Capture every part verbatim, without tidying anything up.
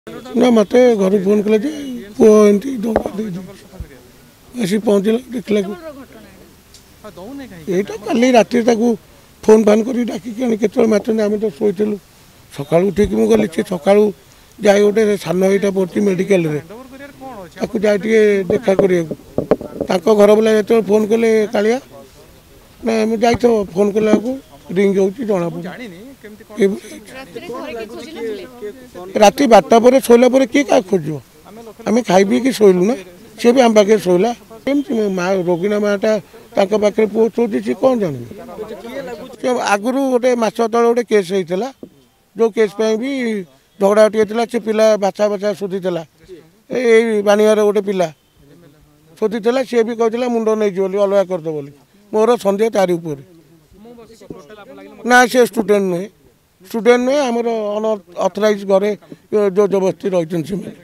ना मत घर फोन कले पुओ एमती आसी पहुँचला देखला यहीटा कल राति फोन फान कर डाकिक केत मारते आम तो शोलु सका उठिक मुझे गली सी सका जाए गोटे सान यहाँ पड़ी मेडिकल जाए देखा करने घर वाला जो फोन कले कालिया ना आम जा फोन कला रिंग हो जना राति बारटा पर शोला किए क्या खोज आम खाई पी कि शोलु ना सी भी आम पाखे शोला माँ रोगिना माटा पाखे पुओ शोची सी कौन जान आगुरी गोटे मस तले गोटे केस होता जो केस भी झगड़ा होता से पिला बाछा बाछा शोधीला ये बाणियार गोटे पिला शोधीला सी भी कहला मुंड नहीं अलग करदे बोली मोर सन्देह तारी उपर ना से स्टूडेंट नुहे स्टूडेंट नुहे आमर अनअथराइज घरे जो जबरदस्ती रही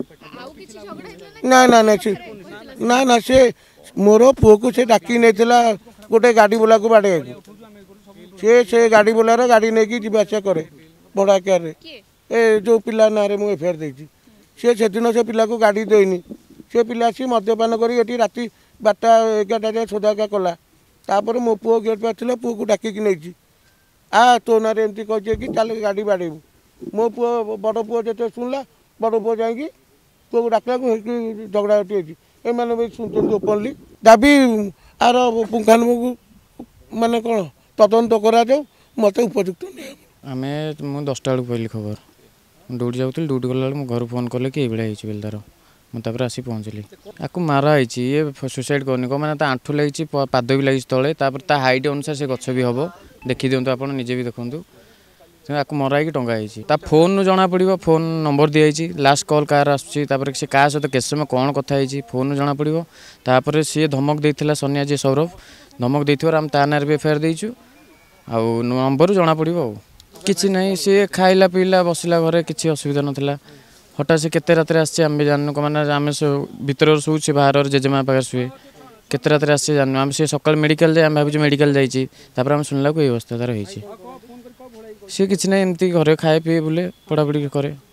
ना ना ना से ना ना से मोर पुओ को से डाकी नहीं गोटे गाड़ी बोला को बाड़े से से गाड़ी बोलार गाड़ी नहीं कि आसा करे बड़ा आकार ए जो पिला ना मुझे एफआईआर देती सी से दिन से पिला को गाड़ी देनी से पिला आसी मद्यपान कर राति बारटा एगारटा सोदाका कला तापर मो पुओ गेट पास पुओ को डाकिक नहीं आ तो ना एमती कहे कि चल गाड़ी बाड़ेबू मो पुओ बड़ पुओ जो शुणला बड़ पुओ जाकि पुओ को डाकला झगड़ा होती एम भी शुणुं ओपनली दाबी आर पुंखानुपुंख माने कौन तदंत करा मत उपयुक्त नहीं आम मु दसटा बेलू पाइली खबर ड्यूटी जाऊँ ड्यूटी गला मो घर फोन कले कि ये बेल तार मुझे आसी पहुँचली आपको मारा ये सुसाइड करनी कौन मैंने आंठू लगी पाद भी लगी तले हाइट अनुसार से गछ भी हम देखी दिंतु आप निजे भी देखूँ आपको मरा कि टंगा फोन जना पड़ो फोन नंबर दिखाई लास्ट कॉल कार आसी से क्या सहित केत समय कौन कथा फोन जना पड़ो तापर सी धमक देता सोनिया जी सौरभ धमक देथिबार आम ता नार भी एफआईआर देइछु आ नंबर जना पड़ो किसी ना सी खाइला पीला बसला घरे किसी असुविधा नाला हठात से केते रात आसी आम भी जानू मैंने आम भितर शू सी बाहर जेजेमा पाखे शुए केते रात आसी जानू आम सी सकाल मेडिकल जाए आम भाई मेडिकल जापर आम शुणला को ये अवस्था तार सी किसी ना एमती घरे खाए पीए बोले पढ़ापढ़ी करे।